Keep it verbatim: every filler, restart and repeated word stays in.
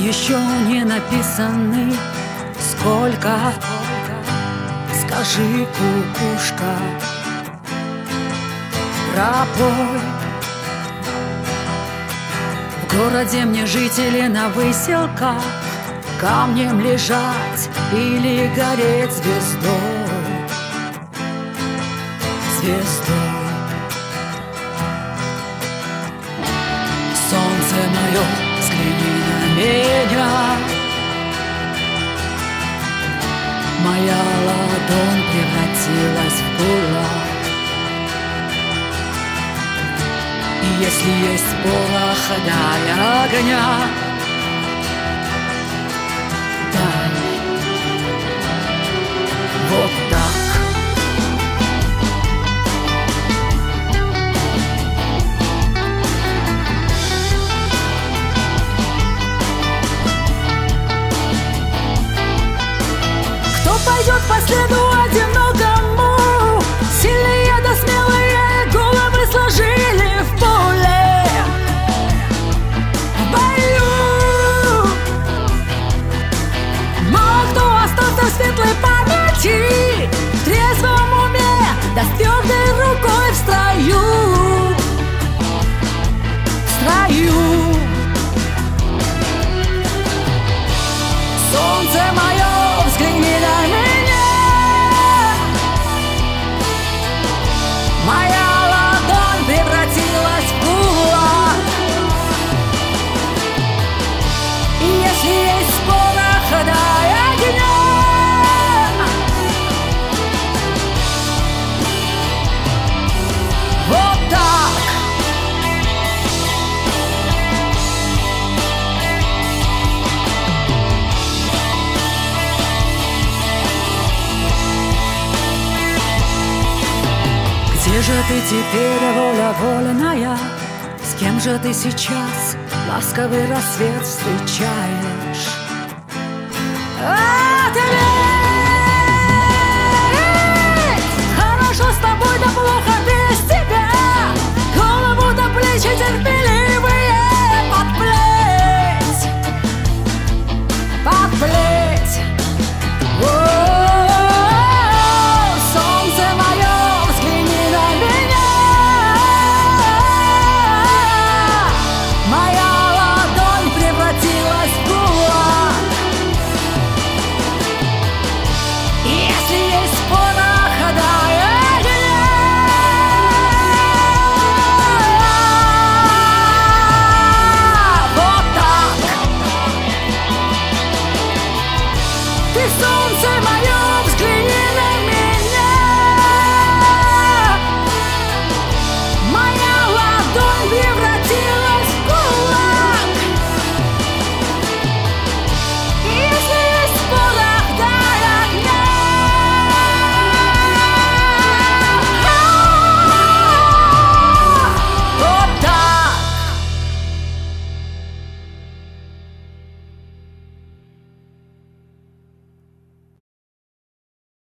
еще не написаны. Сколько, скажи, кукушка, пропой. В городе мне жители на выселках, камнем лежать или гореть звездой, звездой. Солнце мое, взгляни на меня. Моя ладонь превратилась в кулак. И если есть порох, дай огня, дай. Вот так. Пойдет по следу одинокому, сильные да смелые головы сложили в поле, в бою. Но кто остался в светлой памяти, в трезвом уме, да с твердой рукой в строю, в строю. Солнце мое, взгляни на меня. Моя ладонь превратилась в кулак. И если есть порох, дай огня. Вот так. Где же ты теперь, воля вольная? С кем же ты сейчас ласковый рассвет встречаешь?